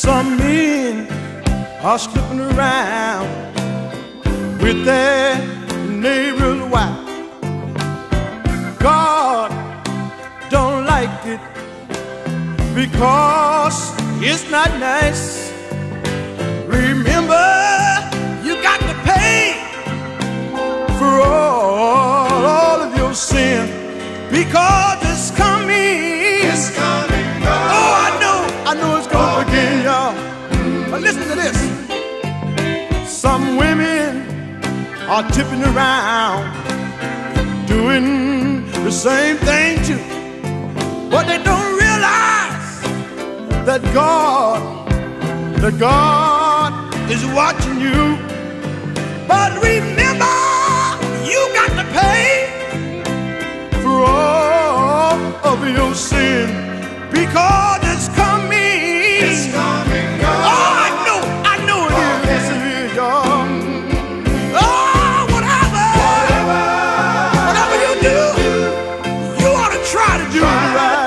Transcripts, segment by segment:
Some men are slipping around with their neighbor's wife. God don't like it because it's not nice. Remember, you got to pay for all of your sin, because it's coming. It's coming, God. Oh, I know it's gonna begin, y'all. But listen to this. Some women are tipping around, doing the same thing too, but they don't realize that God is watching you. But remember, you got to pay for all of your sin, because it's coming. It's coming, God. Oh, I know it is. Yes, it is, y'all. Oh, whatever you do, you ought to try to do it right.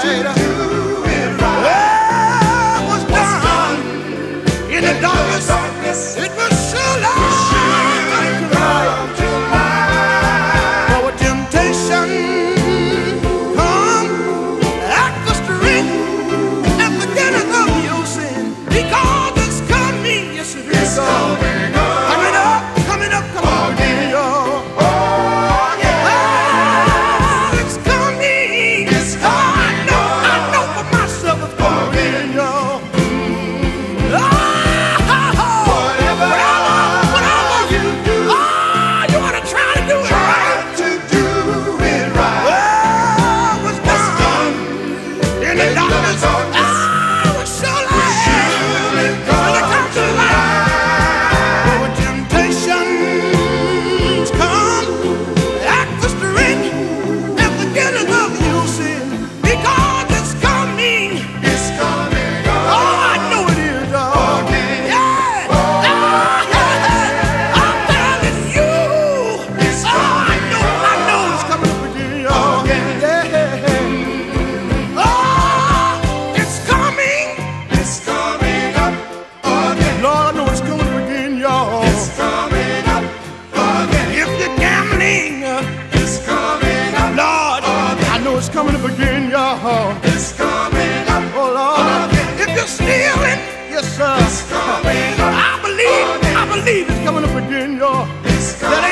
Well, what's done in the darkness, it will surely come to light. For when temptation come, act the strength and beginning of your sin, because it's coming. Yes, it is. It's coming, God. Coming up again, y'all. Oh, it's coming. It's coming, I know for myself it's coming, y'all. Whatever you do, you ought to try to do it right. To do it right. Well, what's done in the darkness, will surely come to light. But when temptations come, act the strength and beginning of your sin, because it's coming. It's coming, God. Oh, I know it is, dog. Yeah. I'm telling you. It's I know it's coming up again, y'all. Yeah. Oh, it's coming. It's coming up again. Lord, I know it's coming up again, y'all. It's coming up again. If you're gambling, It's coming up. Lord, I know it's coming up again, y'all. It's coming up. Oh, Lord, if you're stealing, yes, sir, It's coming up. I believe it's coming up again, y'all. It's coming That